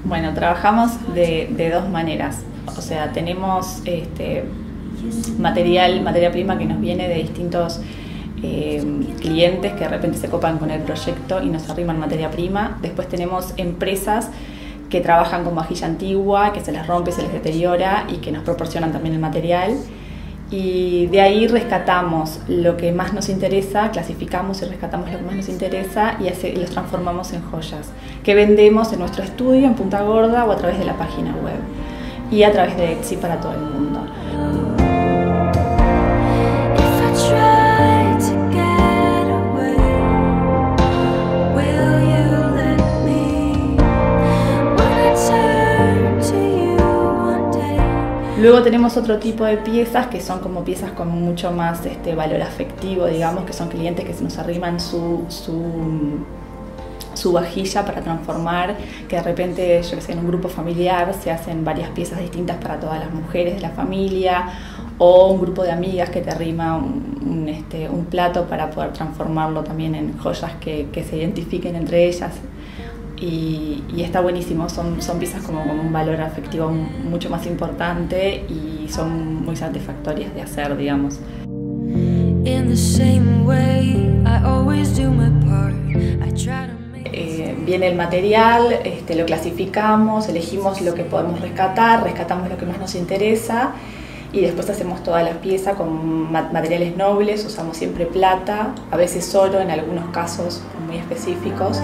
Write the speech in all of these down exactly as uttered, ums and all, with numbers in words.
Bueno, trabajamos de, de dos maneras. O sea, tenemos este, material, materia prima que nos viene de distintos eh, clientes que de repente se copan con el proyecto y nos arriman materia prima. Después tenemos empresas que trabajan con vajilla antigua, que se les rompe, se les deteriora y que nos proporcionan también el material. Y de ahí rescatamos lo que más nos interesa, clasificamos y rescatamos lo que más nos interesa y, hace, y los transformamos en joyas que vendemos en nuestro estudio en Punta Gorda o a través de la página web y a través de Etsy para todo el mundo. Luego tenemos otro tipo de piezas que son como piezas con mucho más este, valor afectivo, digamos, que son clientes que se nos arriman su, su, su vajilla para transformar, que de repente, yo que sé, en un grupo familiar se hacen varias piezas distintas para todas las mujeres de la familia, o un grupo de amigas que te arrima un, un, este, un plato para poder transformarlo también en joyas que, que se identifiquen entre ellas. Y, y está buenísimo, son, son piezas como con un valor afectivo mucho más importante y son muy satisfactorias de hacer, digamos. Eh, viene el material, este, lo clasificamos, elegimos lo que podemos rescatar, rescatamos lo que más nos interesa y después hacemos toda la pieza con materiales nobles, usamos siempre plata, a veces oro en algunos casos muy específicos.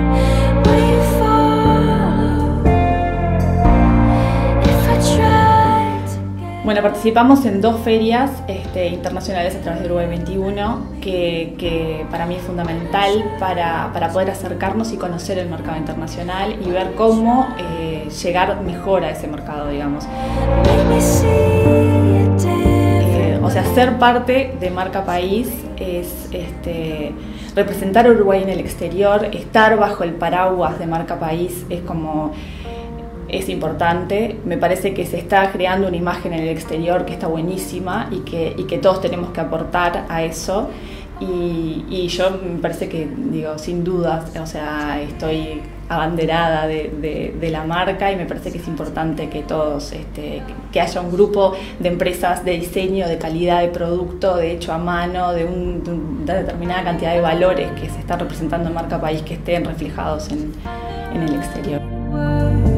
Bueno, participamos en dos ferias este, internacionales a través de Uruguay veintiuno, que, que para mí es fundamental para, para poder acercarnos y conocer el mercado internacional y ver cómo eh, llegar mejor a ese mercado, digamos. Eh, o sea, ser parte de Marca País es este, representar a Uruguay en el exterior, estar bajo el paraguas de Marca País es como... es importante. Me parece que se está creando una imagen en el exterior que está buenísima y que, y que todos tenemos que aportar a eso y, y yo me parece que, digo, sin dudas, o sea, estoy abanderada de, de, de la marca y me parece que es importante que todos, este, que haya un grupo de empresas de diseño, de calidad de producto, de hecho a mano, de, un, de una determinada cantidad de valores que se están representando en Marca País que estén reflejados en, en el exterior.